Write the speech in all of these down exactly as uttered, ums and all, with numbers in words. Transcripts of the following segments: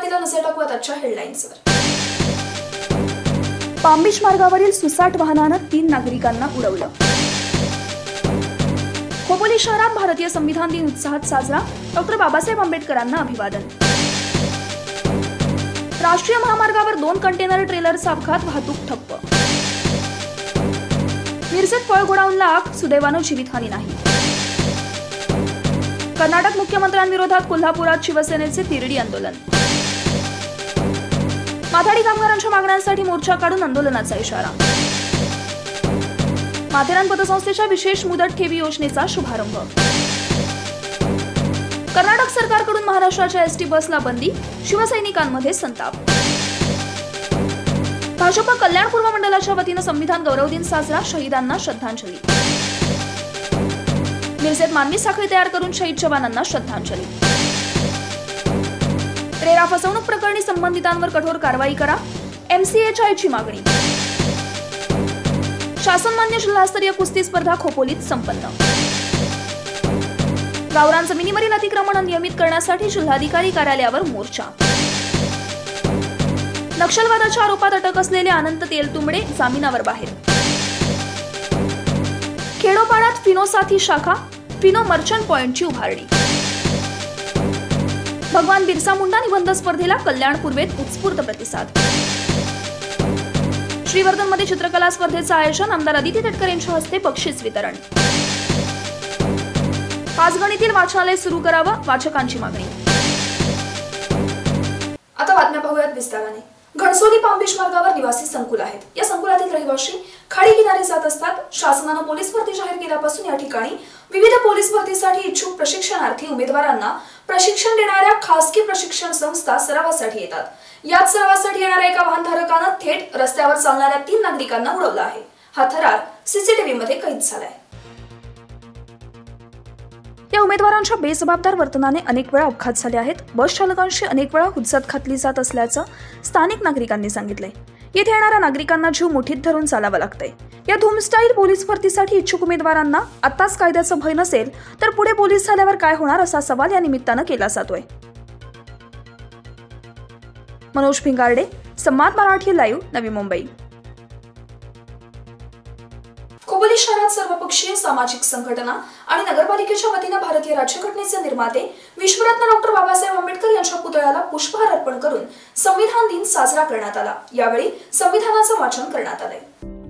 सुरुवातीला नजर टाकूया आजच्या हेडलाईन्सवर। पामबीच मार्गावरील सुसाट वाहनानं तीन नागरिकांना उडवलं। खोपोली शहरात भारतीय संविधान दिन उत्साहात साजरा, डॉक्टर बाबासाहेब आंबेडकरांना अभिवादन। राष्ट्रीय महामार्गावर दोन कंटेनर ट्रेलरचा अपघात, वाहतूक ठप्प। मिरजेत फळ गोडाऊनला आग, सुदैवानं जीवितहानी नाही। कर्नाटक मुख्यमंत्र्यांविरोधात कोल्हापुरात शिवसेनेचे तिरडी आंदोलन। माथाडी कामगारांच्या मागण्यांसाठी मोर्चा काढून आंदोलनाचा इशारा। माथेरान पतसंस्थेच्या विशेष मुदत ठेवी योजनेचा शुभारंभ। कर्नाटक सरकारकडून महाराष्ट्राच्या एसटी बसला बंदी, शिवसैनिकांमध्ये संताप। भाजप कल्याण पूर्व मंडळाच्या वतीनं संविधान गौरव दिन साजरा, शहीदांना श्रद्धांजली। मिरजेत मानवी साखळी तयार करून शहीद जवानांना श्रद्धांजली। रेरा फसवणूक प्रकरणी संबंधितांवर कठोर कारवाई करा, एमसीएचआयची मागणी। शासनमान्य जिल्हास्तरीय कुस्ती स्पर्धा खोपोलीत संपन्न। गावरान जमिनीवरील अतिक्रमण नियमित करण्यासाठी जिल्हाधिकारी कार्यालयावर मोर्चा। नक्षलवादाच्या आरोपात अटक असलेले अनंत तेलतुंबडे जामिनावर बाहेर। खेडोपाड्यात फिनो साथी शाखा, फिनो मर्चंट पॉइंटची उभारणी। भगवान बिरसा मुंडा निबंध स्पर्धेला कल्याण पूर्वेत उत्स्फूर्त प्रतिसाद। श्रीवर्धनमध्ये चित्रकला स्पर्धेचं आयोजन, आमदार अदिती तटकरे यांच्या हस्ते बक्षीस वितरण। पाचगणीतील वाचनालय सुरू करावं, वाचकांची मागणी। आता बातम्या पाहूयात विस्ताराने। घणसोली पामबीच मार्गावर निवासी संकुल आहेत। या संकुलातील रहिवासी खाडी किनारे जात असतात। शासनानं पोलीस भरती जाहीर केल्यापासून या ठिकाणी विविध पोलीस भरतीसाठी इच्छुक प्रशिक्षणार्थी उमेदवारांना प्रशिक्षण देणाऱ्या खासगी प्रशिक्षण संस्था सरावासाठी येतात। याच सरावासाठी येणाऱ्या एका वाहनधारकानं थेट रस्त्यावर चालणाऱ्या तीन नागरिकांना उडवला आहे। हा थरार सीसीटीव्ही मध्ये कैद झालाय। या उमेदवारांच्या बेजबाबदार वर्तनाने अनेक वेळा अपघात झाले आहेत। बस चालकांशी अनेक वेळा हुज्जत घातली जात असल्याचं स्थानिक नागरिकांनी सांगितलंय। येथे येणाऱ्या नागरिकांना जीव मुठीत धरून चालावं लागतंय। या धूमस्टाईल पोलीस भरतीसाठी इच्छुक उमेदवारांना आताच कायद्याचं भय नसेल तर पुढे पोलीस झाल्यावर काय होणार असा सवाल या निमित्तानं केला जातोय। मनोज भिंगारडे, संवाद मराठी लाईव्ह, नवी मुंबई। खोपोली शहरात सर्वपक्षीय सामाजिक संघटना आणि नगरपालिकेच्या वतीनं भारतीय राज्यघटनेचे निर्माते विश्वरत्न डॉक्टर बाबासाहेब आंबेडकर यांच्या पुतळ्याला पुष्पहार अर्पण करून संविधान दिन साजरा करण्यात आला। यावेळी संविधानाचं वाचन करण्यात आले।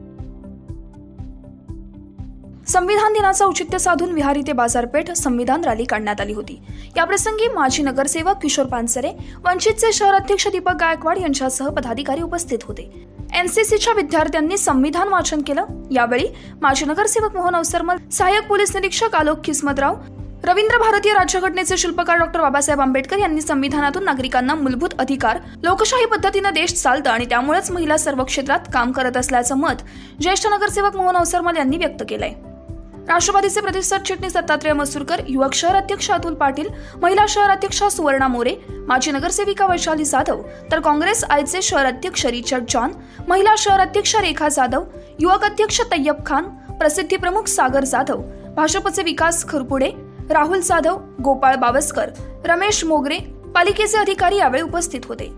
संविधान दिनाचं औचित्य साधून विहारी ते बाजारपेठ संविधान रॅली काढण्यात आली होती। याप्रसंगी माजी नगरसेवक किशोर पानसरे, वंचितचे शहर अध्यक्ष दीपक गायकवाड यांच्यासह पदाधिकारी उपस्थित होते। एनसीसीच्या विद्यार्थ्यांनी संविधान वाचन केलं। यावेळी माजी नगरसेवक मोहन अवसरमल, सहाय्यक पोलीस निरीक्षक आलोक किस्मतराव, रवींद्र भारतीय राज्यघटनेचे शिल्पकार डॉक्टर बाबासाहेब आंबेडकर यांनी संविधानातून नागरिकांना मूलभूत अधिकार, लोकशाही पद्धतीने देश चालतं आणि त्यामुळेच महिला सर्व क्षेत्रात काम करत असल्याचं मत ज्येष्ठ नगरसेवक मोहन अवसरमल यांनी व्यक्त केलंय। राष्ट्रवादीचे प्रदेश सरचिटणीस दत्तात्रय मसूरकर, युवक शहर अध्यक्ष अतुल पाटील, महिला शहर अध्यक्षा सुवर्णा मोरे, माजी नगरसेविका वैशाली जाधव, तर काँग्रेस आयचे शहर अध्यक्ष रिचर्ड जॉन, महिला शहर अध्यक्ष रेखा जाधव, युवक अध्यक्ष तय्यब खान, प्रसिद्धी प्रमुख सागर जाधव, भाजपचे विकास खरपुडे, राहुल जाधव, गोपाळ बावस्कर, रमेश मोगरे, पालिकेचे अधिकारी यावेळी उपस्थित होते।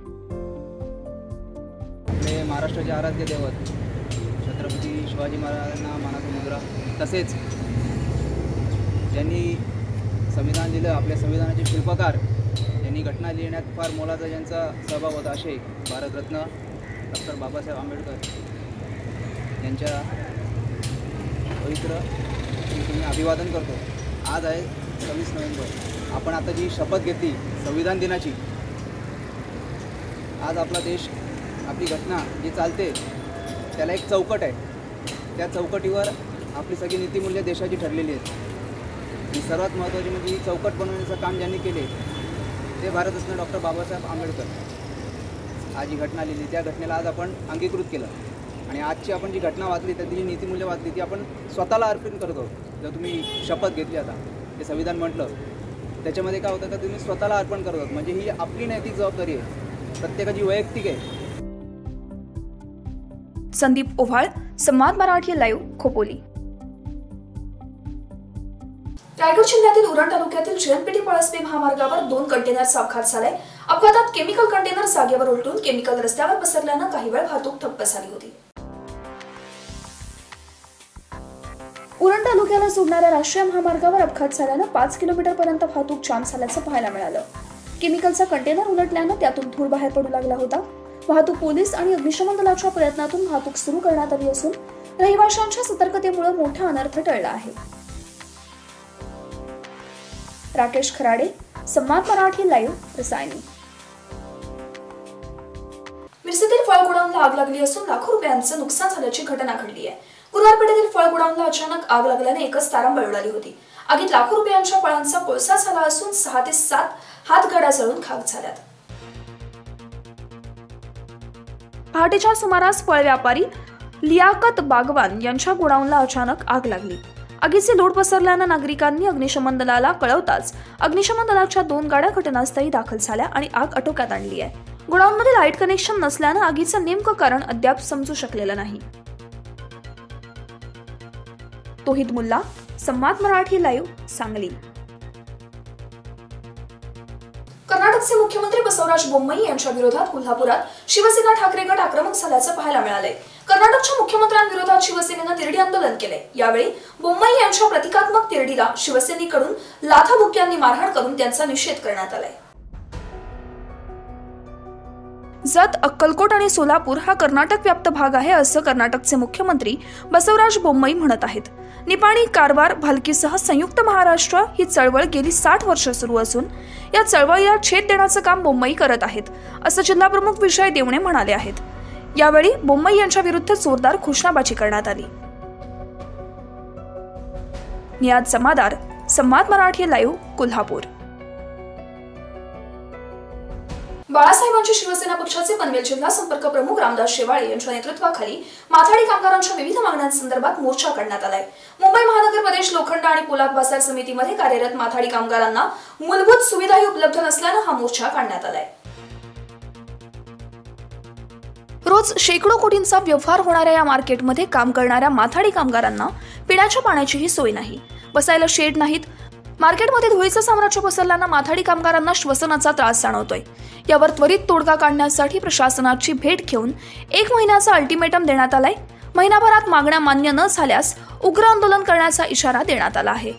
महाराष्ट्राचे आराध्य दैवत छत्रपती शिवाजी महाराजांना मानाचा मुजरा, तसेच ज्यांनी संविधान दिलं, आपल्या संविधानाचे शिल्पकार, ज्यांनी घटना लिहिण्यात फार मोलाचा ज्यांचा सहभाग होता असे भारतरत्न डॉक्टर बाबासाहेब आंबेडकर यांच्या पवित्र मी अभिवादन करतो। आज आहे सव्वीस नोव्हेंबर। आपण आता जी शपथ घेतली संविधान दिनाची, आज आपला देश, आपली घटना जी चालते त्याला एक चौकट आहे। त्या चौकटीवर आपली सगळी नीतिमूल्य देशाची ठरलेली आहेत। आणि सर्वात महत्त्वाची म्हणजे ही चौकट बनवण्याचं काम ज्यांनी केले ते भारतरत्न डॉक्टर बाबासाहेब आंबेडकर। आज जी घटना लिहिली त्या घटनेला आज आपण अंगीकृत केलं आणि आजची आपण जी घटना वाचली त्यातली जी नीतिमूल्य वाचली ती आपण स्वतःला अर्पण करत आहोत। जर तुम्ही शपथ घेतली आता ते संविधान म्हटलं त्याच्यामध्ये काय होतं का तुम्ही स्वतःला अर्पण करत आहोत, म्हणजे ही आपली नैतिक जबाबदारी आहे, प्रत्येकाची वैयक्तिक आहे। संदीप ओव्हाळ, संवाद मराठी लाईव्ह, खोपोली। रायगड जिल्ह्यातील उरण तालुक्यातील जेएनपीटी पळसपी महामार्गावर दोन कंटेनरचा अपघात झालाय। अपघातात केमिकल कंटेनर जागेवर उलटून केमिकल रस्त्यावर पसरल्यानं काही वेळ वाहतूक ठप्प झाली होती. उरण तालुक्याला जोडणाऱ्या राष्ट्रीय महामार्गावर अपघात झाल्यानं पाच किलोमीटर पर्यंत वाहतूक जाम झाल्याचं पाहायला मिळालं. केमिकलचा कंटेनर उलटल्यानं त्यातून धूर बाहेर पडू लागला होता. वाहतूक पोलीस आणि अग्निशमन दलाच्या प्रयत्नातून वाहतूक सुरू करण्यात आली असून रहिवाशांच्या सतर्कतेमुळे मोठा अनर्थ टळला आहे. राकेश खराडे, संवाद मराठी लाईव्ह, रसायनी. मिरजेतील फळ गोडाऊनला आग लागली असून लाखो रुपयांचं नुकसान झाल्याची घटना घडली आहे. गुरुवार पेठेतील फळ गोडाऊनला अचानक आग लागल्याने एकच तारांबळ उडाली होती. आगीत लाखो रुपयांच्या फळांचा कोळसा झाला असून सहा ते सात हातगाड्या जळून खाक झाल्यात. पहाटेच्या सुमारास फळ व्यापारी लियाकत बागवान यांच्या गोडाऊनला अचानक आग लागली. आगीचे लोट पसरल्यानं नागरिकांनी अग्निशमन दलाला कळवताच अग्निशमन दलाच्या दोन गाड्या घटनास्थळी दाखल झाल्या आणि आग आटोक्यात आणली आहे. गोडाऊनमध्ये लाईट कनेक्शन नसल्यानं आगीचं नेमकं कारण अद्याप समजू शकलेलं नाही. तोहिद मुल्ला, संवाद मराठी लाईव्ह, सांगली. कर्नाटकचे मुख्यमंत्री बसवराज बोम्मई यांच्या विरोधात कोल्हापुरात शिवसेना ठाकरे गट आक्रमक झाल्याचं पाहायला मिळालंय. कर्नाटकच्या मुख्यमंत्र्यांविरोधात शिवसेनेनं तिरडी आंदोलन केलंय. यावेळी बोम्मई यांच्या प्रतिकात्मक तिरडीला शिवसैनिकांकडून लाथाबुक्क्यांनी मारहाण करून त्यांचा निषेध करण्यात आलाय. जत, अक्कलकोट आणि सोलापूर हा कर्नाटक व्याप्त भाग आहे असं कर्नाटकचे मुख्यमंत्री बसवराज बोम्मई म्हणत आहेत. निपाणी, कारवार, भालकीसह संयुक्त महाराष्ट्र ही चळवळ गेली साठ वर्ष सुरू असून या चळवळीला छेद देण्याचं काम बोम्मई करत आहेत असं जिल्हाप्रमुख विजय देवणे म्हणाले आहेत. यावेळी बोम्मई यांच्या विरुद्ध जोरदार घोषणाबाजी करण्यात आली. नियाद समादार, संवाद मराठी लाईव्ह, कोल्हापूर. बाळासाहेबांची शिवसेना पक्षाचे पनवेल जिल्हा संपर्क प्रमुख रामदास शेवाळे यांच्या नेतृत्वाखाली माथाडी कामगारांच्या विविध मागण्यांसंदर्भात मोर्चा काढण्यात आलाय. मुंबई महानगर प्रदेश लोखंड आणि पोलाद बाजार समितीमध्ये कार्यरत माथाडी कामगारांना मूलभूत सुविधाही उपलब्ध नसल्यानं हा मोर्चा काढण्यात आलाय. रोज शेकडो कोटींचा व्यवहार होणाऱ्या या मार्केटमध्ये काम करणाऱ्या माथाडी कामगारांना पिण्याच्या पाण्याचीही सोय नाही, बसायला शेड नाहीत. मार्केटमध्ये धुळीचं साम्राज्य पसरल्यानं माथाडी कामगारांना श्वसनाचा त्रास जाणवतोय. यावर त्वरित तोडगा काढण्यासाठी प्रशासनाची भेट घेऊन एक महिन्याचा अल्टिमेटम देण्यात आलाय. महिनाभरात मागण्या मान्य न झाल्यास उग्र आंदोलन करण्याचा इशारा देण्यात आला आहे.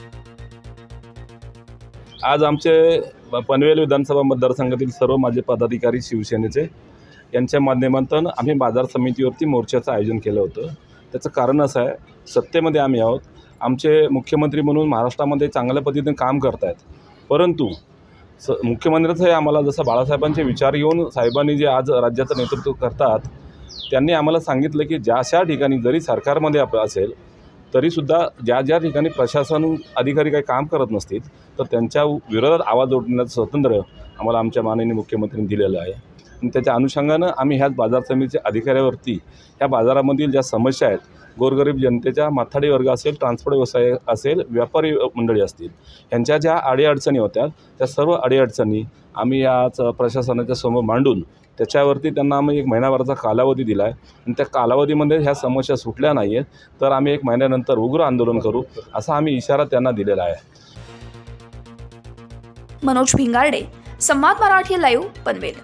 आज आमचे पनवेल विधानसभा मतदारसंघातील सर्व माझे पदाधिकारी शिवसेनेचे यांच्या माध्यमातून आम्ही बाजार समितीवरती मोर्चाचं आयोजन केलं होतं. त्याचं कारण असं आहे, सत्तेमध्ये आम्ही आहोत, आमचे मुख्यमंत्री म्हणून महाराष्ट्रामध्ये चांगल्या पद्धतीने काम करत आहेत, परंतु स मुख्यमंत्र्यांचं हे आम्हाला जसं बाळासाहेबांचे विचार घेऊन साहेबांनी जे आज राज्याचं नेतृत्व करतात, त्यांनी आम्हाला सांगितलं की ज्या अशा ठिकाणी जरी सरकारमध्ये आप असेल तरीसुद्धा ज्या ज्या ठिकाणी प्रशासन अधिकारी काही काम करत नसतील तर त्यांच्या विरोधात आवाज उठवण्याचं स्वातंत्र्य आम्हाला आमच्या माननीय मुख्यमंत्र्यांनी दिलेलं आहे. आणि त्याच्या अनुषंगानं आम्ही ह्याच बाजार समितीच्या अधिकाऱ्यावरती ह्या बाजारामधील ज्या समस्या आहेत, गोरगरीब जनतेच्या माथाडी वर्ग असेल, ट्रान्सपोर्ट व्यवसाय असेल, व्यापारी मंडळी असतील, यांच्या ज्या अडीअडचणी होत्या त्या सर्व अडीअडचणी आम्ही याच प्रशासनाच्या समोर मांडून त्याच्यावरती त्यांना आम्ही एक महिनाभराचा कालावधी दिला आहे. आणि त्या कालावधीमध्ये ह्या समस्या सुटल्या नाही आहेत तर आम्ही एक महिन्यानंतर उग्र आंदोलन करू असा आम्ही इशारा त्यांना दिलेला आहे. मनोज भिंगारडे, संवाद मराठी लाईव्ह, पनवेल.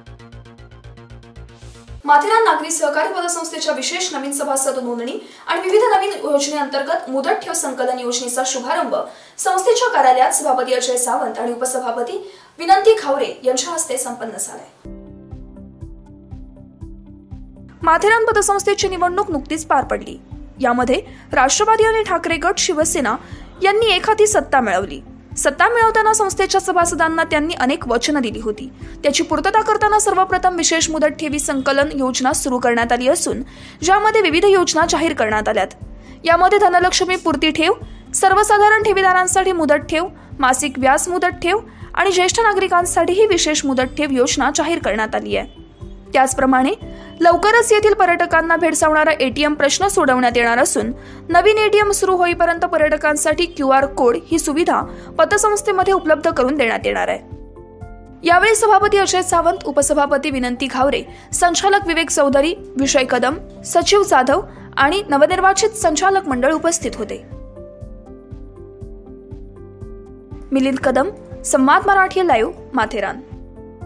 माथेरान नागरी सहकारी पतसंस्थेच्या विशेष नवीन सभासद नोंदणी आणि विविध नवीन योजनेअंतर्गत मुदत ठेव संकलन योजनेचा शुभारंभ संस्थेच्या कार्यालयात सभापती अजय सावंत आणि उपसभापती विनंती खावरे यांच्या हस्ते संपन्न झालाय. माथेरान पतसंस्थेची निवडणूक नुकतीच पार पडली. यामध्ये राष्ट्रवादी आणि ठाकरे गट शिवसेना यांनी एकहाती सत्ता मिळवली. सत्ता मिळवताना संस्थेच्या सभासदांना त्यांनी अनेक वचनं दिली होती. त्याची पूर्तता करताना सर्वप्रथम विशेष मुदत ठेवी संकलन योजना सुरू करण्यात आली असून ज्यामध्ये विविध योजना जाहीर करण्यात आल्यात. यामध्ये धनलक्ष्मी पूर्ती ठेव, सर्वसाधारण ठेवीदारांसाठी मुदत ठेव, मासिक व्याज मुदत ठेव आणि ज्येष्ठ नागरिकांसाठीही विशेष मुदत ठेव योजना जाहीर करण्यात आली आहे. त्याचप्रमाणे लवकरच येथील पर्यटकांना भेडसावणारा एटीएम प्रश्न सोडवण्यात येणार असून नवीन एटीएम सुरू होईपर्यंत पर्यटकांसाठी क्यू आर कोड ही सुविधा पतसंस्थेमध्ये उपलब्ध करून देण्यात येणार आहे. यावेळी सभापती अजय सावंत, उपसभापती विनंती घावरे, संचालक विवेक चौधरी, विजय कदम, सचिव जाधव आणि नवनिर्वाचित संचालक मंडळ उपस्थित होते. मिलिंद कदम, संवाद मराठी लाईव्ह, माथेरान.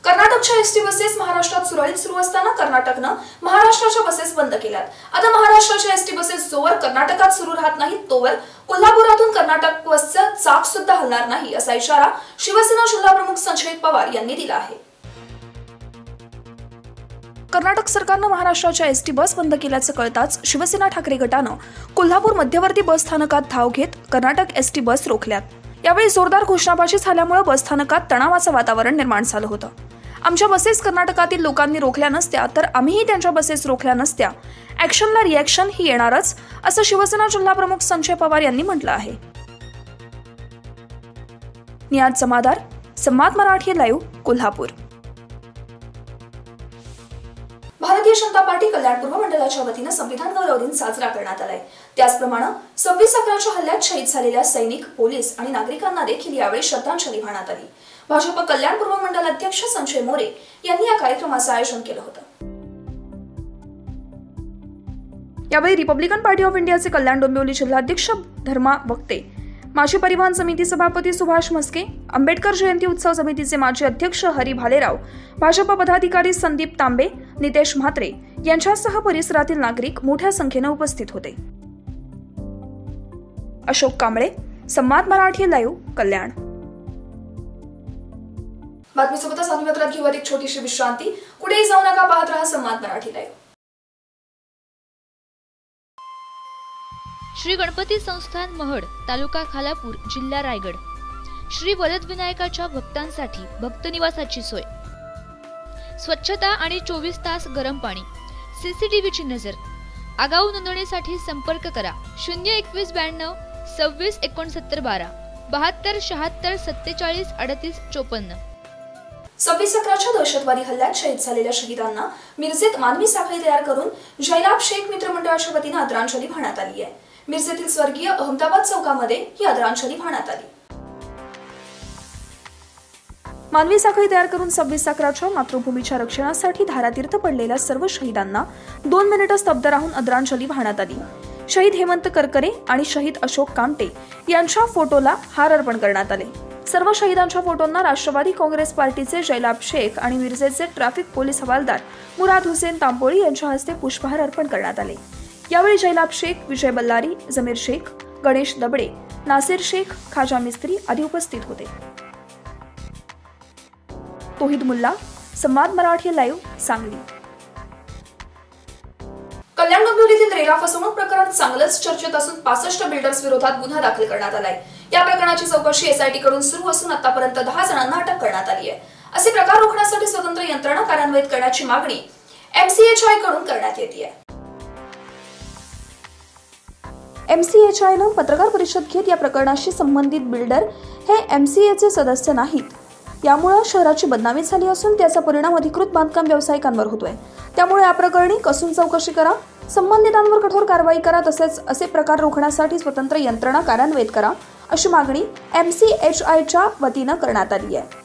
कर्नाटकच्या एसटी बसेस महाराष्ट्रात सुरळीत सुरू असताना कर्नाटकनं महाराष्ट्राच्या बसेस बंद केल्यात. आता महाराष्ट्राच्या एसटी बसेस जोवर कर्नाटकात सुरू राहत नाहीत तोवर कोल्हापुरातून कर्नाटक बसचं चाक सुद्धा हलणार नाही असा इशारा शिवसेना जिल्हाप्रमुख संजय पवार यांनी दिला आहे. कर्नाटक सरकारनं महाराष्ट्राच्या एसटी बस बंद केल्याचं कळताच शिवसेना ठाकरे गटानं कोल्हापूर मध्यवर्ती बस स्थानकात धाव घेत कर्नाटक एसटी बस रोखल्यात. यावेळी जोरदार घोषणाबाजी झाल्यामुळे बस स्थानकात तणावाचं वातावरण निर्माण झालं होतं. आमच्या बसेस कर्नाटकातील लोकांनी रोखल्या नसत्या तर आम्हीही त्यांच्या बसेस रोखल्या नसत्या. ऍक्शनला रिॲक्शन ही येणारच असं शिवसेना जिल्हाप्रमुख संजय पवार यांनी म्हटलं आहे. नियाज जमादार, संवाद मराठी लाईव्ह, कोल्हापूर. भारतीय जनता पार्टी कल्याण पूर्व मंडळाच्या वतीनं संविधान गौरव दिन साजरा करण्यात आलाय. त्याचप्रमाणे सव्वीस अकराच्या हल्ल्यात शहीद झालेल्या सैनिक, पोलीस आणि नागरिकांना देखील यावेळी श्रद्धांजली वाहण्यात आली. भाजप कल्याण पूर्व मंडळ अध्यक्ष संजय मोरे यांनी या कार्यक्रमाचं आयोजन केलं होतं. यावेळी रिपब्लिकन पार्टी ऑफ इंडियाचे कल्याण डोंबिवली जिल्हाध्यक्ष धर्मा वक्ते, माजी परिवहन समिती सभापती सुभाष मस्के, आंबेडकर जयंती उत्सव समितीचे माजी अध्यक्ष हरी भालेराव, भाजप पदाधिकारी संदीप तांबे, नितेश म्हात्रे यांच्यासह परिसरातील नागरिक मोठ्या संख्येने उपस्थित होते. अशोक कांबळे, संवाद मराठी लाईव्ह, कल्याण. बातमीसोबतच आम्ही पत्रात घेऊ एक छोटीशी विश्रांती. कुठेही जाऊ नका, पाहत रहा संवाद मराठी लाईव्ह. श्री गणपती संस्थान महड, तालुका खालापूर, जिल्हा रायगड. श्री वरदविनायकाच्या भक्तांसाठी भक्तनिवासाची सोय, स्वच्छता आणि चोवीस तास गरम पाणी, सीसीटीव्हीची नजर. आगाऊ नोंदणीसाठी संपर्क करा शून्य एकवीस ब्याण्णव सव्वीस एकोणसत्तर बारा बहात्तर शहात्तर सत्तेचाळीस अडतीस चोपन्न. सव्वीस अकराच्या दहशतवादी हल्ल्यात शहीद झालेल्या शहीदांना मिरजेत मानवी साखळी तयार करून जयलाभ शेख मित्रमंडळाच्या वतीनं आदरांजली वाहण्यात आली आहे. मिरजेतील स्वर्गीय अहमदाबाद चौकामध्ये ही आदरांजली वाहण्यात आली. मानवी साखळी तयार करून सव्वीस अकराच्या मातृभूमीच्या रक्षणासाठी धारातीर्थ पडलेल्या सर्व शहीदांना दोन मिनिटं स्तब्ध राहून आदरांजली वाहण्यात आली. शहीद हेमंत करकरे आणि शहीद अशोक कामटे यांच्या फोटोला हार अर्पण करण्यात आले. सर्व शहीदांच्या फोटोंना राष्ट्रवादी काँग्रेस पार्टीचे जयलाभ शेख आणि मिरजेचे ट्रॅफिक पोलीस हवालदार मुराद हुसेन तांबोळी यांच्या हस्ते पुष्पहार अर्पण करण्यात आले. यावेळी जयलाभ शेख, विजय बल्लारी, जमीर शेख, गणेश दबडे, नासिर शेख, खाजा मिस्त्री आदी उपस्थित होते. तोहिद मुल्ला, संवाद मराठी लाईव्ह, सांगली. कल्याण डोंबिवलीतील रेरा फसवणूक प्रकरण चांगलंच चर्चेत असून पासष्ट बिल्डर्स विरोधात गुन्हा दाखल करण्यात आलाय. या प्रकरणाची चौकशी एसआयटी कडून सुरू असून आतापर्यंत दहा जणांना अटक करण्यात आली आहे. असे प्रकार रोखण्यासाठी स्वतंत्र यंत्रणा कार्यान्वित करण्याची मागणी एमसीएचआय कडून करण्यात येते. एमसीएचआयनं पत्रकार परिषद घेत या प्रकरणाशी संबंधित बिल्डर हे एमसीएचे सदस्य नाहीत. यामुळे शहराची बदनामी झाली असून त्याचा परिणाम अधिकृत बांधकाम व्यावसायिकांवर होतोय. त्यामुळे या प्रकरणी कसून चौकशी करा, संबंधितांवर कठोर कारवाई करा, तसेच असे प्रकार रोखण्यासाठी स्वतंत्र यंत्रणा कार्यान्वित करा अशी मागणी एमसीएचआयच्या वतीनं करण्यात आली आहे.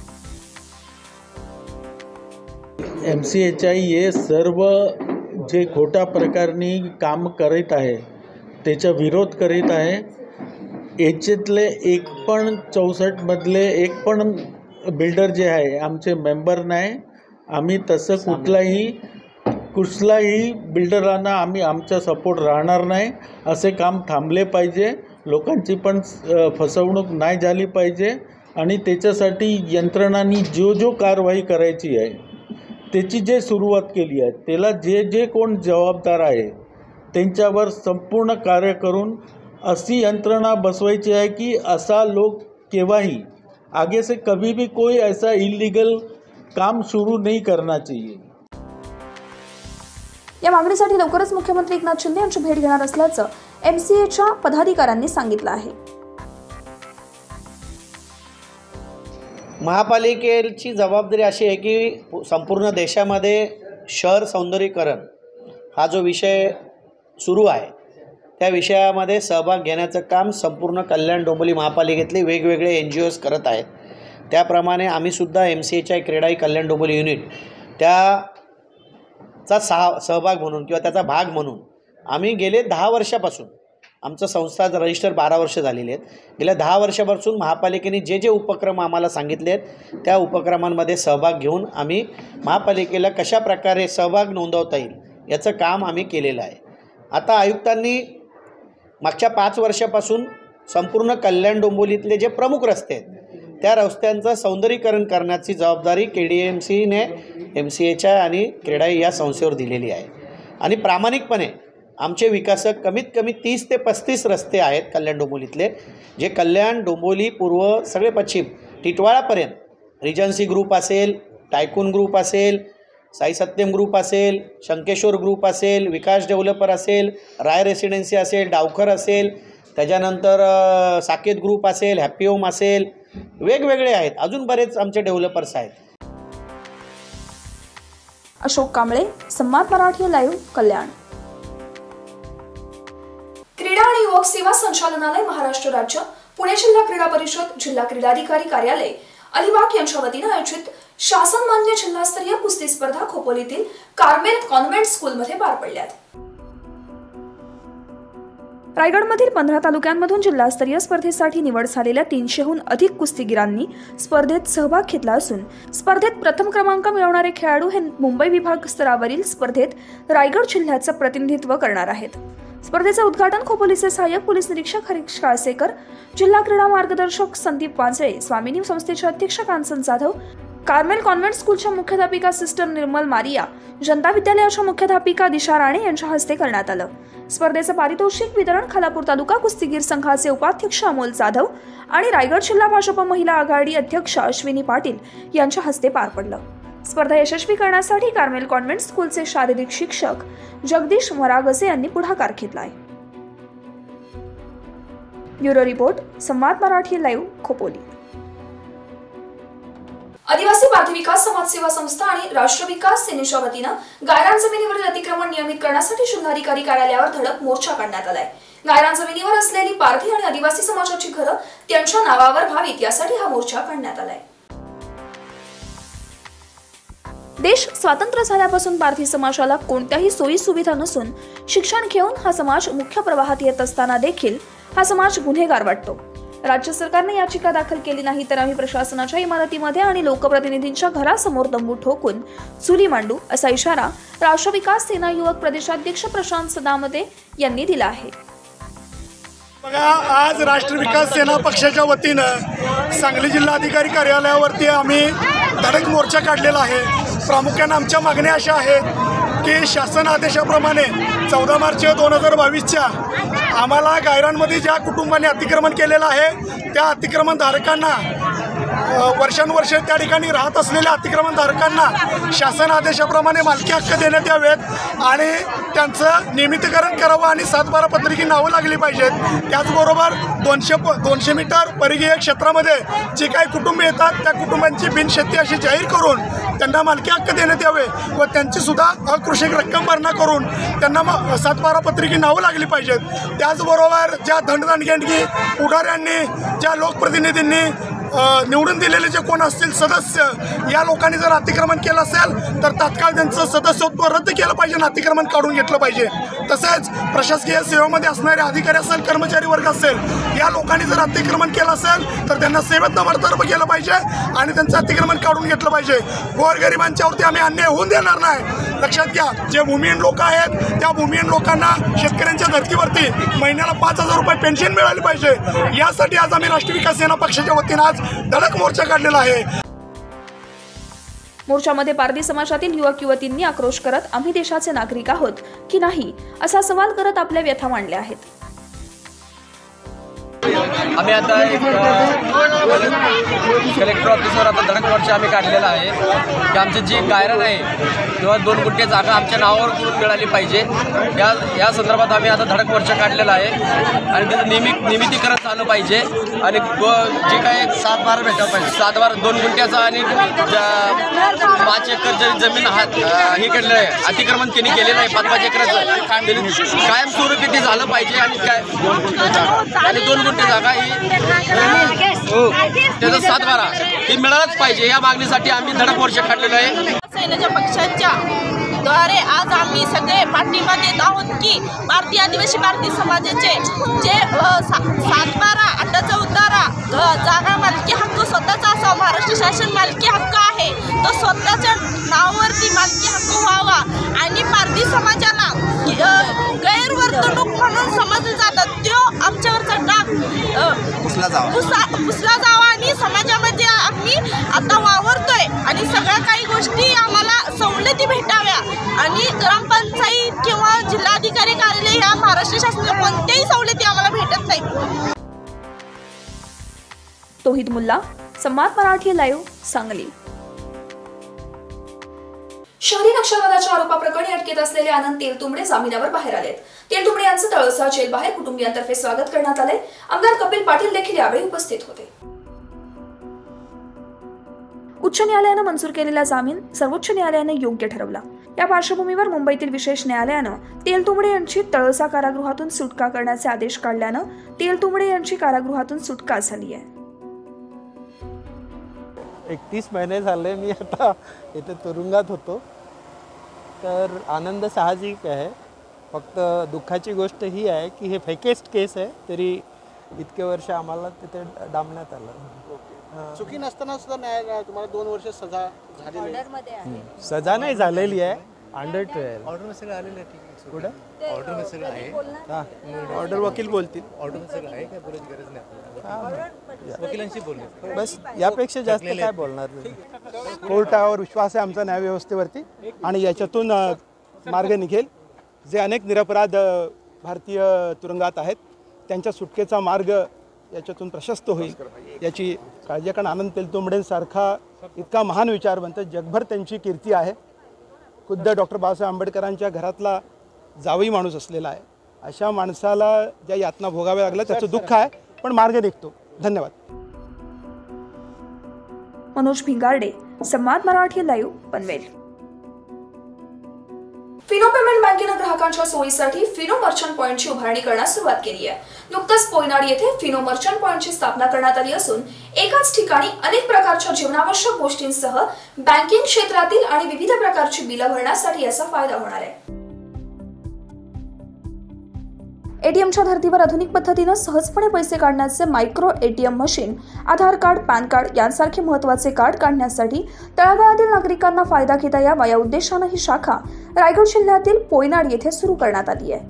एमसीएचआय हे सर्व जे खोट्या प्रकारनी काम करीत आहे त्याचा विरोध करीत आहे. याच्यातले एक पण चौसष्टमधले एक पण बिल्डर जे आहे आमचे मेंबर नाही. आम्ही तसं कुठलाही कुठलाही बिल्डरांना आम्ही आमचा सपोर्ट राहणार नाही. असे काम थांबले पाहिजे, लोकांची पण फसवणूक नाही झाली पाहिजे आणि त्याच्यासाठी यंत्रणांनी जो जो कारवाई करायची आहे त्याची जे सुरुवात केली आहे त्याला जे जे कोण जबाबदार आहे त्यांच्यावर संपूर्ण कार्य करून अशी यंत्रणा बसवायची आहे की असा लोक केव्हाही आगे से कभी भी कोई ऐसा इलीगल काम शुरू नहीं करना चाहिए. या मागणीसाठी लवकरच मुख्यमंत्री एकनाथ शिंदे यांची भेट घेणार असल्याचं एमसीएच्या पदाधिकाऱ्यांनी सांगितलं आहे. महापालिकेची जबाबदारी अशी आहे की संपूर्ण देशामध्ये शहर सौंदर्यीकरण हा जो विषय सुरू आहे त्या विषयामध्ये सहभाग घेण्याचं काम संपूर्ण कल्याण डोंबिवली महापालिकेतले वेगवेगळे एन जी ओज करत आहेत. त्याप्रमाणे आम्हीसुद्धा M C H I CREDAI Kalyan Dombivli unit त्याचा सहा सहभाग म्हणून किंवा त्याचा भाग म्हणून आम्ही गेले दहा वर्षापासून आमचं संस्था रजिस्टर बारा वर्ष झालेली आहेत. गेल्या दहा वर्षापासून महापालिकेने जे जे उपक्रम आम्हाला सांगितले आहेत त्या उपक्रमांमध्ये सहभाग घेऊन आम्ही महापालिकेला कशा प्रकारे सहभाग नोंदवता येईल याचं काम आम्ही केलेलं आहे. आता आयुक्तांनी मागच्या पाच वर्षापासून संपूर्ण कल्याण डोंबिवलीतले जे प्रमुख रस्ते आहेत त्या रस्त्यांचं सौंदर्यीकरण करण्याची जबाबदारी के डी एम सीने एम सी एच्या आणि क्रेडाई या संस्थेवर दिलेली आहे. आणि प्रामाणिकपणे आमचे विकासक कमीत कमी तीस ते पस्तीस रस्ते आहेत कल्याण डोंबिवलीतले, जे कल्याण डोंबिवली पूर्व सगळे पश्चिम टिटवाळापर्यंत रिजन्सी ग्रुप असेल, टायकून ग्रुप असेल, साई सत्यम ग्रुप असेल, शंकेश्वर ग्रुप असेल, विकास डेव्हलपर असेल, राय रेसिडेन्सी असेल, डावखर असेल, त्याच्यानंतर साकेत ग्रुप असेल, हॅपी होम असेल, वेगवेगळे आहेत. अजून बरेच आमचे डेव्हलपर्स आहेत. अशोक कांबळे, संवाद मराठी लाईव्ह, कल्याण. क्रीडा आणि युवक सेवा संचालनालय, महाराष्ट्र राज्य, पुणे जिल्हा क्रीडा परिषद, जिल्हा क्रीडाधिकारी कार्यालय अलिबाग यांच्या वतीने आयोजित शासन मान्य जिल्हास्तरीय कुस्ती स्पर्धा खोपोलीतील कार्मेल कॉन्व्हेंट स्कूलमध्ये पार पडल्यात. रायगडमधील पंधरा तालुक्यांमधून जिल्हास्तरीय स्पर्धेसाठी निवड झालेल्या तीनशेहून अधिक कुस्तीगिरांनी स्पर्धेत सहभाग घेतला असून स्पर्धेत प्रथम क्रमांक मिळवणारे खेळाडू हे मुंबई विभाग स्तरावरील स्पर्धेत रायगड जिल्ह्याचं प्रतिनिधित्व करणार आहेत. स्पर्धेचे उद्घाटन खोपोलीचे सहाय्यक पोलीस निरीक्षक हरीश काळसेकर, जिल्हा क्रीडा मार्गदर्शक संदीप वांजळे, स्वामिनी संस्थेचे अध्यक्ष कांचन जाधव, कार्मेल कॉन्व्हेंट स्कूलच्या मुख्याध्यापिका सिस्टर निर्मल मारिया, जनता विद्यालयाच्या मुख्याध्यापिका दिशा राणे यांच्या हस्ते करण्यात आलं. स्पर्धेचं पारितोषिक वितरण खालापूर तालुका कुस्तीगीर संघाचे उपाध्यक्ष अमोल जाधव आणि रायगड जिल्हा भाजप महिला आघाडी अध्यक्ष अश्विनी पाटील यांच्या हस्ते पार पडलं. स्पर्धा यशस्वी करण्यासाठी कार्मेल कॉन्व्हेंट स्कूलचे शारीरिक शिक्षक जगदीश मरागसे यांनी पुढाकार घेतलाय. ब्युरो रिपोर्ट, संवाद मराठी लाईव्ह, खोपोली. आदिवासी भारतीय विकास समाजसेवा संस्था आणि राष्ट्र विकास सेनेच्या वतीनं गायरान जमिनीवरील अतिक्रमण नियमित करण्यासाठी जिल्हाधिकारी कार्यालयावर धडक मोर्चा काढण्यात आलाय. गायरान जमिनीवर असलेली पारधी आणि आदिवासी समाजाची घरं त्यांच्या नावावर व्हावीत यासाठी हा मोर्चा काढण्यात आलाय. देश स्वातंत्र्य झाल्यापासून पारधी समाजाला कोणत्याही सोयी सुविधा नसून शिक्षण घेऊन हा समाज मुख्य प्रवाहात येत असताना देखील हा समाज गुन्हेगार वाटतो. राज्य सरकारने याचिका दाखल केली नाही तर आम्ही प्रशासनाच्या इमारतीमध्ये आणि लोकप्रतिनिधींच्या घरासमोर तंबू ठोकून चुली मांडू, असा इशारा राष्ट्र विकास सेना युवक प्रदेशाध्यक्ष प्रशांत सदामते यांनी दिला आहे. बघा, आज राष्ट्र विकास सेना पक्षाच्या वतीनं सांगली जिल्हाधिकारी कार्यालयावरती आम्ही धडक मोर्चा काढलेला आहे. प्रामुख्याने आमच्या मागण्या अशा आहेत की शासन आदेशाप्रमाणे चौदा मार्च दोन हजार बावीसच्या आम्हाला गायरानमध्ये ज्या कुटुंबाने अतिक्रमण केलेलं आहे त्या अतिक्रमणधारकांना वर्षानुवर्ष त्या ठिकाणी राहत असलेल्या अतिक्रमणधारकांना शासन आदेशाप्रमाणे मालकी हक्क देण्यात यावेत आणि त्यांचं नियमितीकरण करावं आणि सात बारा पत्रिकी नावं लागली पाहिजेत. त्याचबरोबर दोनशे प दोनशे मीटर परिघीय क्षेत्रामध्ये जे काही कुटुंब येतात त्या कुटुंबांची बिनशेती अशी जाहीर करून त्यांना मालकी हक्क देण्यात यावे व त्यांचीसुद्धा अकृषिक रक्कम भरणा करून त्यांना सात बारा पत्रिकी नावं लागली पाहिजेत. त्याचबरोबर ज्या दंडदणगेंडगी पुढाऱ्यांनी, ज्या लोकप्रतिनिधींनी निवडून दिलेले जे कोण असतील सदस्य, या लोकांनी जर अतिक्रमण केलं असेल तर तात्काळ त्यांचं सदस्यत्व रद्द केलं पाहिजे आणि अतिक्रमण काढून घेतलं पाहिजे. तसेच प्रशासकीय सेवेमध्ये असणारे अधिकारी असेल, कर्मचारी वर्ग असेल, या लोकांनी जर अतिक्रमण केलं असेल तर त्यांना सेवेतनं बडतर्फ केलं पाहिजे आणि त्यांचं अतिक्रमण काढून घेतलं पाहिजे. गोरगरिबांच्यावरती आम्ही अन्याय होऊन देणार नाही. लक्षात घ्या, जे भूमिहीन लोक आहेत त्या भूमिहीन लोकांना शेतकऱ्यांच्या धर्तीवरती महिन्याला पाच हजार रुपये पेन्शन मिळाली पाहिजे. यासाठी आज आम्ही राष्ट्रीय विकास सेना पक्षाच्या वतीनं आज धडक मोर्चा काढलेला आहे. मोर्चामध्ये पारधी समाजातील युवक युवतींनी आक्रोश करत आम्ही देशाचे नागरिक आहोत की नाही असा सवाल करत आपल्या व्यथा मांडल्या आहेत. आम्ही आता एक कलेक्टर ऑफिसवर आता धडक मोर्चा आम्ही काढलेला आहे की आमची जी गायरान आहे किंवा दोन गुंठे जागा आमच्या नावावर करून मिळाली पाहिजे. या या संदर्भात आम्ही आता धडक मोर्चा काढलेला आहे आणि त्याचं नियमित नियमितीकरण झालं पाहिजे आणि जे काही सात बारा भेटायला पाहिजे, सात बारा दोन गुंठ्याचा आणि पाच एकर जरी जमीन हात हे केलेलं आहे, अतिक्रमण त्यांनी केलेलं आहे पाच पाच एकराचं, कायमस्वरूपी ते झालं पाहिजे आणि काय आणि दोन गुंठे जागा ही त्याचं सात बारा हे मिळालंच पाहिजे. या मागणीसाठी आम्ही धडक मोर्चा काढलेला आहे. सेनेच्या पक्षाच्या द्वारे आज आम्ही सगळे पाठिंबा देत आहोत की भारतीय आदिवासी भारतीय समाजाचे जे सा सातबारा अड्डाचा उतारा जागा मालकी हक्क स्वतःचा असा महाराष्ट्र शासन मालकी हक्क आहे तो स्वतःच्या नावावरती मालकी हक्क व्हावा आणि पारधी समाजाला गैरवर्तणूक म्हणून समजलं जातं तो आमच्यावरचा डाग पुसला जावा पुसला पुसला जावा आणि समाजामध्ये आम्ही आता वावरतोय आणि सगळ्या काही गोष्टी आम्हाला सवलती भेटाव्या आणि ग्रामपंचायत किंवा जिल्हाधिकारी कार्यालय या महाराष्ट्र शासनाच्या कोणत्याही सवलती आम्हाला भेटत नाहीत. तौहीद मुल्ला, संवाद मराठी लाईव्ह, सांगली. शहरी नक्षलवादाच्या आरोपाप्रकरणी अटकेत असलेले आनंद तेलतुंबडे जामिनावर बाहेर आलेत. तेलतुंबडे यांचं तळोसा जेल बाहेर कुटुंबियांतर्फे स्वागत करण्यात आले. आमदार कपिल पाटील देखील यावेळी उपस्थित होते. उच्च न्यायालयानं मंजूर केलेला जामीन सर्वोच्च न्यायालयानं योग्य ठरवला. या पार्श्वभूमीवर मुंबईतील विशेष न्यायालयानं तेलतुंबडे यांची तळोसा कारागृहातून सुटका करण्याचे आदेश काढल्यानं तेलतुंबडे यांची कारागृहातून सुटका झाली आहे. एकतीस महिने झाले मी आता इथे तुरुंगात होतो, तर आनंद साहजिक आहे. फक्त दुःखाची गोष्ट ही आहे की हे फेकेस्ट केस आहे, तरी इतके वर्ष आम्हाला तिथे डांबण्यात आलं. चुकी नसताना सुद्धा न्यायालय तुम्हाला दोन वर्ष सजा झालेली आहे. सजा नाही झालेली आहे, अंडर ट्रायल. ऑर्डर सगळं आलेलं आहे. कुठं ऑर्डर सगळं आहे. हां, ऑर्डर वकील बोलतील. ऑर्डर सगळं आहे काय बोलायची गरज नाही. वकिलांशी बोलले बस, यापेक्षा जास्त काय बोलणार नाही. कोर्टावर विश्वास आहे आमचा न्यायव्यवस्थेवरती आणि याच्यातून मार्ग निघेल. जे अनेक निरपराध भारतीय तुरुंगात आहेत त्यांच्या सुटकेचा मार्ग याच्यातून प्रशस्त होईल याची काळजी. कारण आनंद तेलतुंबडेंसारखा इतका महान विचारवंत, जगभर त्यांची कीर्ती आहे. खुद्द डॉक्टर बाबासाहेब आंबेडकरांच्या घरातला जावई माणूस असलेला आहे. अशा माणसाला ज्या यातना भोगाव्या लागल्या त्याचं दुःख आहे, पण मार्ग निघतो. धन्यवाद. मनोज भिंगारडे, संवाद मराठी लाईव्ह, पनवेल. फिनो पेमेंट बँकेनं ग्राहकांच्या सोयीसाठी फिनो मर्चंट पॉइंटची उभारणी करण्यास सुरुवात केली आहे. नुकतंच पोयनाड येथे फिनो मर्चंट पॉइंटची स्थापना करण्यात आली असून एकाच ठिकाणी अनेक प्रकारच्या जीवनावश्यक गोष्टींसह बँकिंग क्षेत्रातील आणि विविध प्रकारची बिलं भरण्यासाठी याचा फायदा होणार आहे. एटीएमच्या धर्तीवर आधुनिक पद्धतीनं सहजपणे पैसे काढण्याचे micro ATM machine, Aadhaar card, PAN card यांसारखे महत्त्वाचे कार्ड काढण्यासाठी तळागाळातील नागरिकांना फायदा घेता यावा या उद्देशानं ही शाखा रायगड जिल्ह्यातील पोयनाड येथे सुरू करण्यात आली आहे.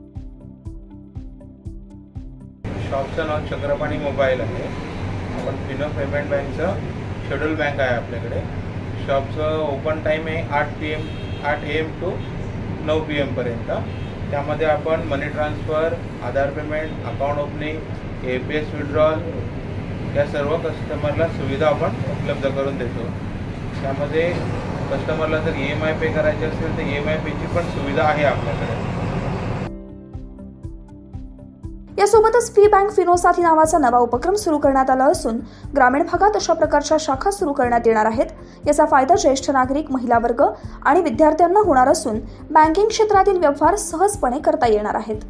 शॉपचं नाव चक्रपाणी मोबाईल आहे. आपण फिनो पेमेंट बँकचं शेड्यूल बँक आहे आपल्याकडे. शॉपचं ओपन टाईम आहे आठ पी एम आठ ए एम टू नऊ पी एम पर्यंत. त्यामध्ये आपण money transfer, Aadhaar payment, account opening, A P S withdrawal या सर्व कस्टमरला सुविधा आपण उपलब्ध करून देतो. त्यामध्ये कस्टमरला जर ई एम आय पे करायचे असेल तर ई एम आय पेची पण सुविधा आहे आपल्याकडे. यासोबतच फी बँक फिनो साथी नावाचा नवा उपक्रम सुरू करण्यात आला असून ग्रामीण भागात अशा प्रकारच्या शाखा सुरू करण्यात येणार आहेत. याचा फायदा ज्येष्ठ नागरिक, महिला वर्ग आणि विद्यार्थ्यांना होणार असून बँकिंग क्षेत्रातील व्यवहार सहजपणे करता येणार आहेत.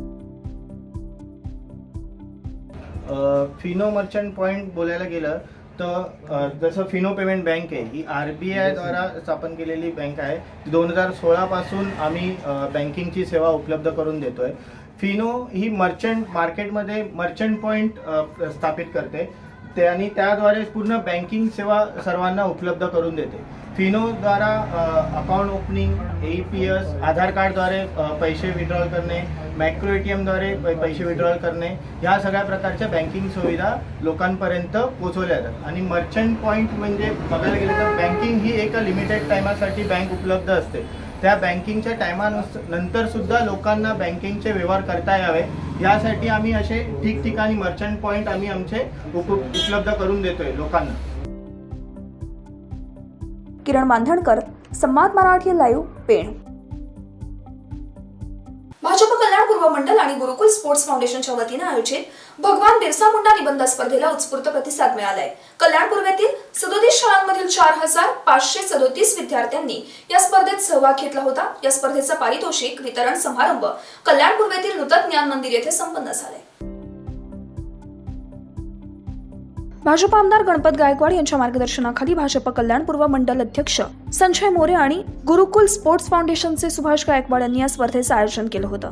फिनो मर्चंट पॉइंट बोलायला गेलं तर जसं फिनो पेमेंट बँक आहे ही आर बी आय द्वारा स्थापन केलेली बँक आहे. दोन हजार सोळापासून आम्ही बँकिंगची सेवा उपलब्ध करून देतोय. फिनो ही मर्चंट मार्केटमध्ये मर्चंट पॉइंट स्थापित करते ते आणि त्याद्वारे पूर्ण बँकिंग सेवा सर्वांना उपलब्ध करून देते. फिनोद्वारा account opening, A P S, Aadhaar कार्डद्वारे पैसे विड्रॉल करणे, मायक्रो ए टी एमद्वारे पैसे विड्रॉल करणे या सगळ्या प्रकारच्या बँकिंग सुविधा लोकांपर्यंत पोहोचवल्या जातात. आणि मर्चंट पॉईंट म्हणजे बघायला गेलं तर बँकिंग ही एका लिमिटेड टायमासाठी बँक उपलब्ध असते. त्या बँकिंगच्या टायमानंतर सुद्धा लोकांना बँकिंगचे व्यवहार करता यावे यासाठी आम्ही असे ठिकठिकाणी मर्चंट पॉईंट आम्ही आमचे उप उपलब्ध करून देतोय लोकांना. किरण मांधणकर, संवाद मराठी लाईव्ह, पेण. भाजप कल्याण पूर्व मंडल आणि गुरुकुल स्पोर्ट्स फाउंडेशनच्या वतीने आयोजित भगवान बिरसा मुंडा निबंध स्पर्धेला उत्स्फूर्त प्रतिसाद मिळालाय. कल्याण पूर्वेतील सदोतीस शाळांमधील चार हजार पाचशे सदोतीस विद्यार्थ्यांनी या स्पर्धेत सहभाग घेतला होता. या स्पर्धेचा पारितोषिक वितरण समारंभ कल्याण पूर्वेतील नूतन ज्ञान मंदिर येथे संपन्न झालाय. भाजप आमदार गणपत गायकवाड यांच्या मार्गदर्शनाखाली भाजप कल्याण पूर्व मंडल अध्यक्ष संजय मोरे आणि गुरुकुल स्पोर्ट्स फाउंडेशनचे सुभाष गायकवाड यांनी या स्पर्धेचं आयोजन केलं होतं.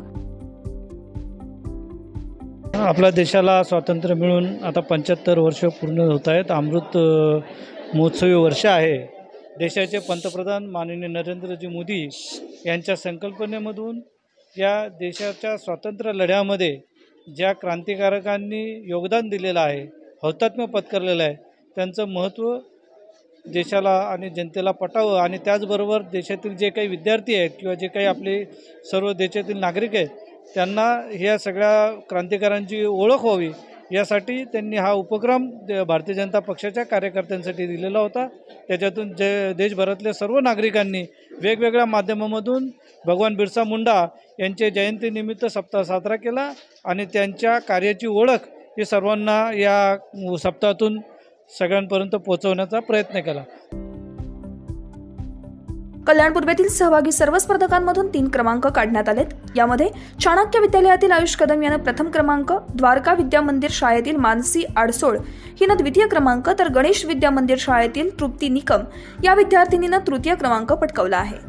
आपल्या देशाला स्वातंत्र्य मिळून आता पंच्याहत्तर वर्ष पूर्ण होत आहेत. अमृत महोत्सवी वर्ष आहे. देशाचे पंतप्रधान माननीय नरेंद्रजी मोदी यांच्या संकल्पनेमधून या देशाच्या स्वातंत्र्य लढ्यामध्ये ज्या क्रांतिकारकांनी योगदान दिलेलं आहे, हौतात्म्य पत्करलेलं आहे, त्यांचं महत्त्व देशाला आणि जनतेला पटावं आणि त्याचबरोबर देशातील जे काही विद्यार्थी आहेत किंवा जे काही आपले सर्व देशातील नागरिक आहेत त्यांना ह्या सगळ्या क्रांतिकारांची ओळख व्हावी यासाठी त्यांनी हा उपक्रम भारतीय जनता पक्षाच्या कार्यकर्त्यांसाठी दिलेला होता. त्याच्यातून जे देशभरातल्या सर्व नागरिकांनी वेगवेगळ्या माध्यमामधून भगवान बिरसा मुंडा यांच्या जयंतीनिमित्त सप्ताह साजरा केला आणि त्यांच्या कार्याची ओळख ही सर्वांना या सप्ताहातून सगळ्यांपर्यंत पोहोचवण्याचा प्रयत्न केला. कल्याण पूर्वेतील सहभागी सर्व स्पर्धकांमधून तीन क्रमांक काढण्यात आलेत. यामध्ये चाणक्य विद्यालयातील आयुष कदम यानं प्रथम क्रमांक, द्वारका विद्या मंदिर शाळेतील मानसी आडसोळ हिनं द्वितीय क्रमांक तर गणेश विद्या मंदिर शाळेतील तृप्ती निकम या विद्यार्थिनीनं तृतीय क्रमांक पटकावला आहे.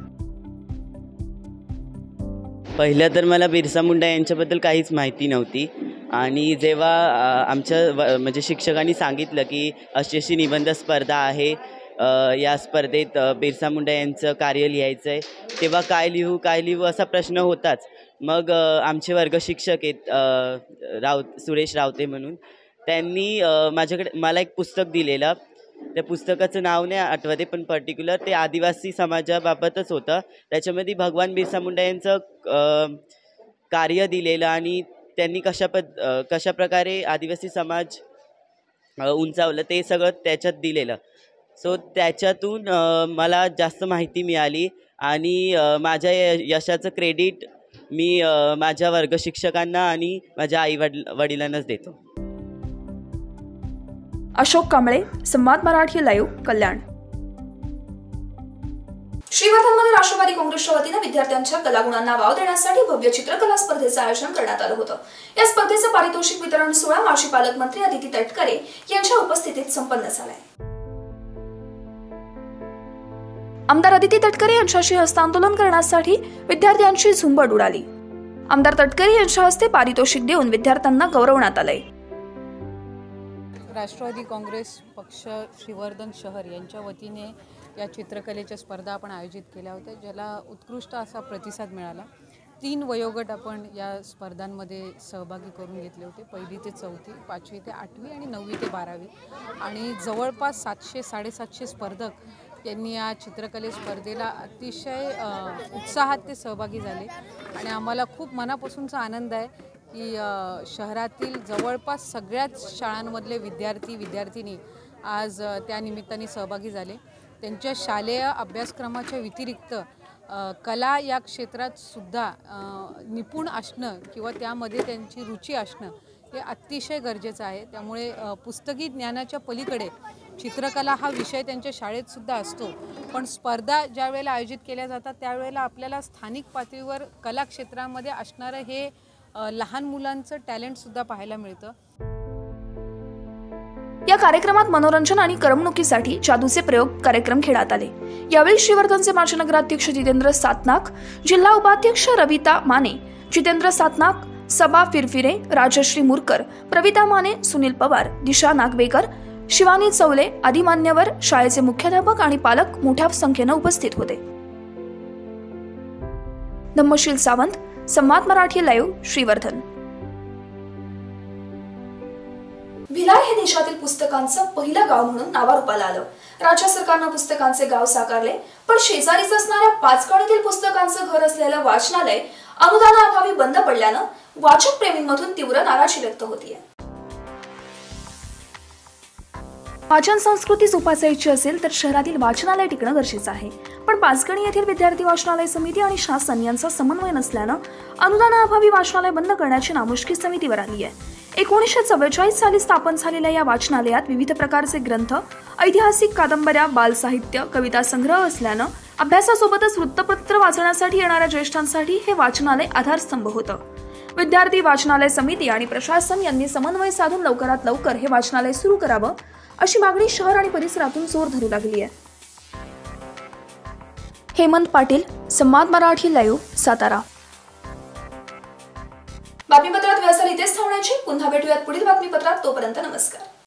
पहिलं तर मला बिरसा मुंडा यांच्याबद्दल काहीच माहिती नव्हती आणि जेव्हा आमच्या म्हणजे शिक्षकांनी सांगितलं की अशी अशी निबंध स्पर्धा आहे, या स्पर्धेत बिरसा मुंडा यांचं कार्य लिहायचं आहे, तेव्हा काय लिहू काय लिहू असा प्रश्न होताच. मग आमचे वर्ग शिक्षक आहेत राव सुरेश रावते म्हणून, त्यांनी माझ्याकडे मला एक पुस्तक दिलेलं. त्या पुस्तकाचं नाव नाही आठवते पण पर्टिक्युलर ते आदिवासी समाजाबाबतच होतं. त्याच्यामध्ये भगवान बिरसा मुंडा यांचं कार्य दिलेलं आणि त्यांनी कशा पद कशा प्रकारे आदिवासी समाज उंचावलं ते सगळं त्याच्यात दिलेलं. सो त्याच्यातून मला जास्त माहिती मिळाली आणि माझ्या यशाचं क्रेडिट मी माझ्या वर्ग शिक्षकांना आणि माझ्या आई वडील वडिलांनाच देतो. अशोक कांबळे, संवाद मराठी लाईव्ह, कल्याण. श्रीवर्धनमध्ये राष्ट्रवादी काँग्रेसच्या वतीनं विद्यार्थ्यांच्या कलागुणांना वाव देण्यासाठी भव्य चित्रकला स्पर्धेचं आयोजन करण्यात आलं होतं. या स्पर्धेचं पारितोषिक वितरण सोहळा माजी पालकमंत्री अदिती तटकरे यांच्या उपस्थितीत संपन्न झालाय. आमदार अदिती तटकरे यांच्याशी हस्तांदोलन करण्यासाठी विद्यार्थ्यांची झुंबड उडाली. आमदार तटकरे यांच्या हस्ते पारितोषिक देऊन विद्यार्थ्यांना गौरवण्यात आलंय. राष्ट्रवादी काँग्रेस पक्ष श्रीवर्धन शहर यांच्या वतीने या चित्रकलेच्या स्पर्धा आपण आयोजित केल्या होत्या, ज्याला उत्कृष्ट असा प्रतिसाद मिळाला. तीन वयोगट आपण या स्पर्धांमध्ये सहभागी करून घेतले होते. पहिली ते चौथी, पाचवी ते आठवी आणि नववी ते बारावी आणि जवळपास सातशे साडेसातशे स्पर्धक यांनी या चित्रकले स्पर्धेला अतिशय उत्साहात ते सहभागी झाले आणि आम्हाला खूप मनापासूनचा आनंद आहे की शहरातील जवळपास सगळ्याच शाळांमधले विद्यार्थी विद्यार्थिनी आज त्या निमित्ताने सहभागी झाले. त्यांच्या शालेय अभ्यासक्रमाच्या व्यतिरिक्त कला या क्षेत्रात सुद्धा निपुण असणं किंवा त्यामध्ये त्यांची रुची असणं हे अतिशय गरजेचं आहे. त्यामुळे पुस्तकी ज्ञानाच्या पलीकडे चित्रकला हा विषय त्यांच्या शाळेत सुद्धा असतो, पण स्पर्धा ज्या वेळेला आयोजित केल्या जातात त्यावेळेला आपल्याला स्थानिक पातळीवर कला क्षेत्रामध्ये असणारं हे लहान मुलांचं टॅलेंटसुद्धा पाहायला मिळतं. या कार्यक्रमात मनोरंजन आणि करमणुकीसाठी जादूचे प्रयोग कार्यक्रम घेण्यात आले. यावेळी श्रीवर्धनचे माजी नगराध्यक्ष जितेंद्र सातनाक, जिल्हा उपाध्यक्ष रविता माने, जितेंद्र सातनाक, सबा फिरफिरे, राजश्री मुरकर, प्रविता माने, सुनील पवार, दिशा नागवेकर, शिवानी चौले आदी मान्यवर, शाळेचे मुख्याध्यापक आणि पालक मोठ्या संख्येने उपस्थित होते. धम्मशील सावंत, संवाद मराठी लाईव्ह, श्रीवर्धन. भिलार हे देशातील पुस्तकांचं पहिलं गाव म्हणून नावारूपाला आलं. राज्य सरकारनं पुस्तकांचे गाव साकारले, पण शेजारीच असणाऱ्या पाचगणीतील पुस्तकांचं घर असलेलं वाचनालय अनुदानाअभावी बंद पडल्यानं वाचक प्रेमींमधून तीव्र नाराजी व्यक्त होतीये. वाचन संस्कृती जोपासायची असेल तर शहरातील वाचनालय टिकणं गरजेचं आहे, पण पाचगणी येथील विद्यार्थी वाचनालय समिती आणि शासन यांचा समन्वय नसल्यानं अनुदानाअभावी वाचनालय बंद करण्याची नामुष्की समितीवर आली आहे. एकोणीसशे चव्वेचाळीस साली स्थापन झालेल्या या वाचनालयात विविध प्रकारचे ग्रंथ, ऐतिहासिक कादंबऱ्या, बालसाहित्य, कविता संग्रह असल्यानं अभ्यासासोबतच वृत्तपत्र वाचण्यासाठी येणाऱ्या ज्येष्ठांसाठी हे वाचनालय आधारस्तंभ होतं. विद्यार्थी वाचनालय समिती आणि प्रशासन यांनी समन्वय साधून लवकरात लवकर हे वाचनालय सुरू करावं अशी मागणी शहर आणि परिसरातून जोर धरू लागली आहे. हेमंत पाटील, संवाद मराठी लाईव्ह, सातारा. बातमीपत्रात व्यासाल इथेच थांबण्याची. पुन्हा भेटूयात पुढील बातमीपत्रात. तोपर्यंत नमस्कार.